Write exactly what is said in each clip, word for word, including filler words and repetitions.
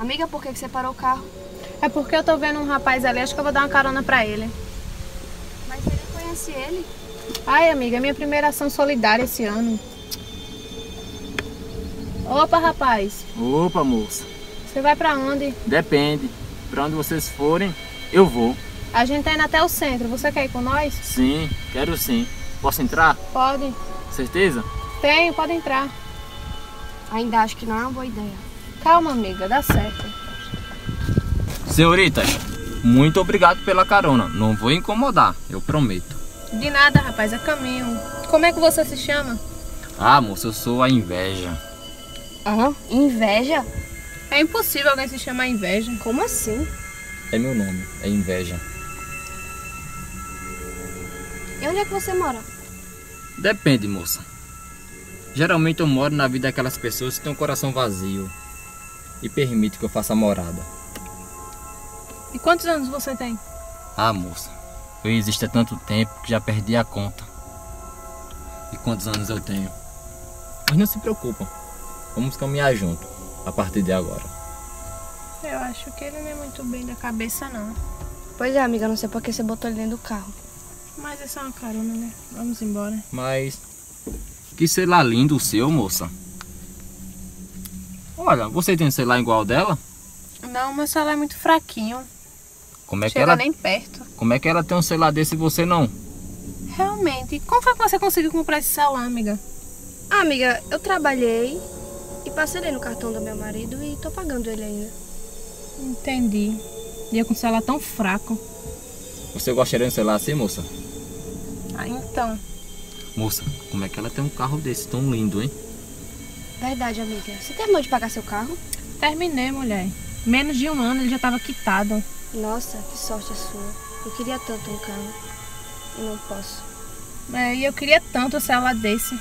Amiga, por que que você parou o carro? É porque eu tô vendo um rapaz ali, acho que eu vou dar uma carona pra ele. Mas você nem conhece ele. Ai, amiga, é minha primeira ação solidária esse ano. Opa, rapaz. Opa, moça. Você vai pra onde? Depende. Pra onde vocês forem, eu vou. A gente tá indo até o centro. Você quer ir com nós? Sim, quero sim. Posso entrar? Pode. Certeza? Tenho, pode entrar. Ainda acho que não é uma boa ideia. Calma, amiga, dá certo. Senhoritas, muito obrigado pela carona. Não vou incomodar, eu prometo. De nada, rapaz, é caminho. Como é que você se chama? Ah, moça, eu sou a inveja. Aham, inveja? É impossível alguém se chamar inveja. Como assim? É meu nome, é inveja. E onde é que você mora? Depende, moça. Geralmente eu moro na vida daquelas pessoas que têm um coração vazio e permite que eu faça morada. E quantos anos você tem? Ah, moça, eu existo há tanto tempo que já perdi a conta. E quantos anos eu tenho? Mas não se preocupam, vamos caminhar junto a partir de agora. Eu acho que ele não é muito bem da cabeça, não. Pois é, amiga, não sei por que você botou ele dentro do carro. Mas essa é uma carona, né? Vamos embora. Mas que celular lindo o seu, moça. Olha, você tem um celular igual dela? Não, meu celular é muito fraquinho. Como é que Chega ela, nem perto. como é que ela tem um celular desse e você não? Realmente. Como foi que você conseguiu comprar esse celular, amiga? Ah, amiga, eu trabalhei e parcelei no cartão do meu marido e tô pagando ele ainda. Entendi. E eu com um celular tão fraco. Você gostaria de um celular assim, moça? Ah, então. Moça, como é que ela tem um carro desse tão lindo, hein? Verdade, amiga. Você terminou de pagar seu carro? Terminei, mulher. Menos de um ano ele já tava quitado. Nossa, que sorte a sua. Eu queria tanto um carro e não posso. É, e eu queria tanto um celular desse.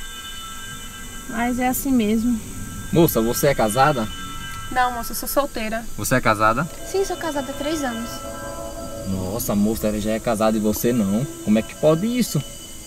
Mas é assim mesmo. Moça, você é casada? Não, moça, eu sou solteira. Você é casada? Sim, sou casada há três anos. Nossa, moça, ela já é casada e você não. Como é que pode isso?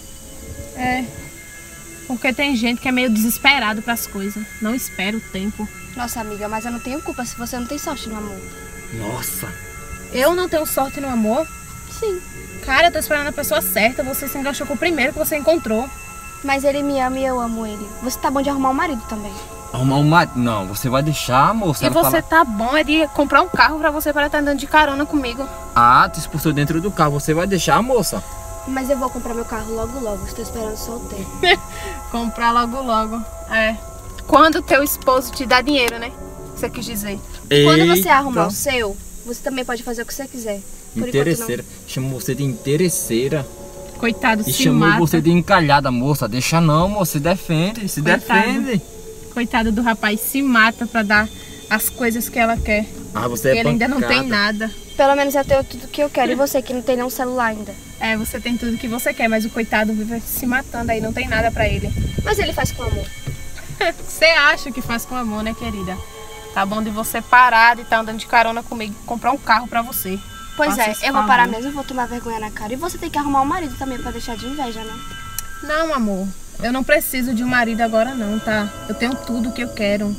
É. Porque tem gente que é meio desesperado pras coisas. Não espera o tempo. Nossa, amiga, mas eu não tenho culpa se você não tem sorte no amor. Nossa. Eu não tenho sorte no amor? Sim. Cara, eu tô esperando a pessoa certa. Você se enganchou com o primeiro que você encontrou. Mas ele me ama e eu amo ele. Você tá bom de arrumar um marido também. Arrumar um marido? Não, você vai deixar, moça. E ela você fala... tá bom é de comprar um carro pra você para estar andando de carona comigo. Ah, te expulsou dentro do carro. Você vai deixar, moça? Mas eu vou comprar meu carro logo logo. Estou esperando só o tempo. Comprar logo logo. É. Quando teu esposo te dá dinheiro, né? Você quis dizer. Quando você Eita. arrumar o seu, você também pode fazer o que você quiser. Por Interesseira. Chamou você de interesseira. Coitado, E se chamou mata. você de encalhada, moça. Deixa não, moça. Se defende, se Coitado. defende. Coitado do rapaz, se mata pra dar as coisas que ela quer. Ah, você é E ele ainda não tem pancada. nada. Pelo menos eu tenho tudo que eu quero. E você que não tem nenhum celular ainda. É, você tem tudo que você quer, mas o coitado vive se matando aí, não tem nada pra ele. Mas ele faz com amor. Você acha que faz com amor, né, querida? Tá bom de você parar de estar andando de carona comigo e comprar um carro pra você. Pois Faça é, esse eu vou favor. parar mesmo, eu vou tomar vergonha na cara. E você tem que arrumar um marido também pra deixar de inveja, né? Não, amor. Eu não preciso de um marido agora não, tá? Eu tenho tudo que eu quero.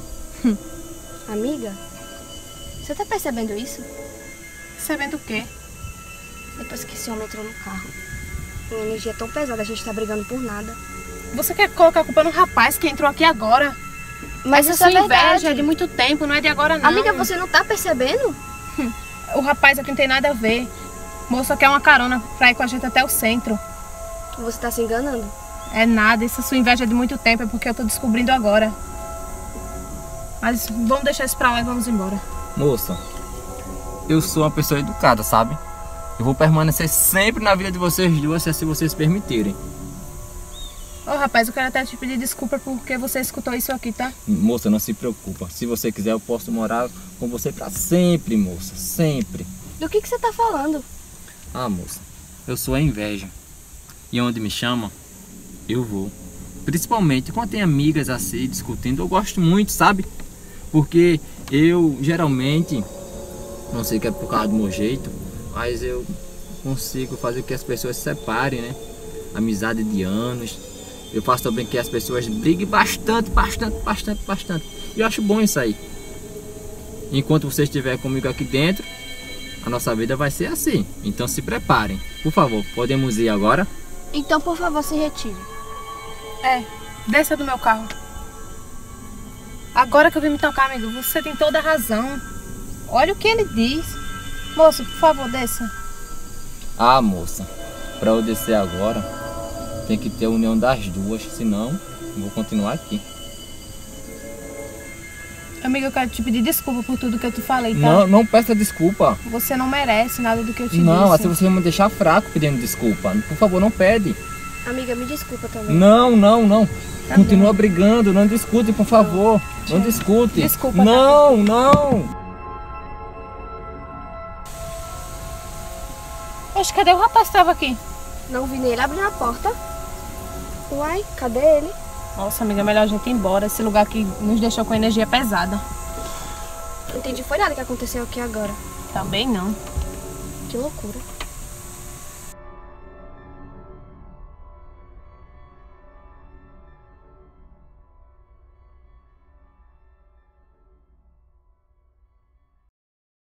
Amiga, você tá percebendo isso? Percebendo o quê? Depois que esse homem entrou no carro. Uma energia tão pesada, a gente tá brigando por nada. Você quer colocar a culpa no rapaz que entrou aqui agora? Mas Essa isso é sua inveja verdade. é de muito tempo, não é de agora não. Amiga, você não tá percebendo? O rapaz aqui não tem nada a ver. Moça quer uma carona pra ir com a gente até o centro. Você tá se enganando. É nada, essa sua inveja é de muito tempo, é porque eu tô descobrindo agora. Mas vamos deixar isso pra lá e vamos embora. Moça, eu sou uma pessoa educada, sabe? Eu vou permanecer sempre na vida de vocês duas, se assim vocês permitirem. Ô rapaz, eu quero até te pedir desculpa porque você escutou isso aqui, tá? Moça, não se preocupa. Se você quiser, eu posso morar com você pra sempre, moça. Sempre. Do que que você tá falando? Ah, moça, eu sou a inveja. E onde me chama, eu vou. Principalmente quando tem amigas assim, discutindo, eu gosto muito, sabe? Porque eu, geralmente, não sei que é por causa do meu jeito, mas eu consigo fazer que as pessoas se separem, né? Amizade de anos. Eu faço também que as pessoas briguem bastante, bastante, bastante, bastante. E eu acho bom isso aí. Enquanto você estiver comigo aqui dentro, a nossa vida vai ser assim. Então se preparem. Por favor, podemos ir agora? Então, por favor, se retire. É, desça do meu carro. Agora que eu vim me tocar, amigo, você tem toda a razão. Olha o que ele diz. Moço, por favor, desça. Ah, moça, para eu descer agora, tem que ter a união das duas, senão eu vou continuar aqui. Amiga, eu quero te pedir desculpa por tudo que eu te falei, tá? Não, não peça desculpa. Você não merece nada do que eu te Não, disse. assim você vai me deixar fraco pedindo desculpa. Por favor, não pede. Amiga, me desculpa também. Não, não, não. Tá Continua bom. brigando, não discute, por favor. Não discute. Desculpa, tá Não, não. Poxa, cadê o rapaz que estava aqui? Não vi nem ele abrindo a porta. Uai, cadê ele? Nossa, amiga, é melhor a gente ir embora. Esse lugar aqui nos deixou com energia pesada. Não entendi foi nada que aconteceu aqui agora. Também não. Que loucura.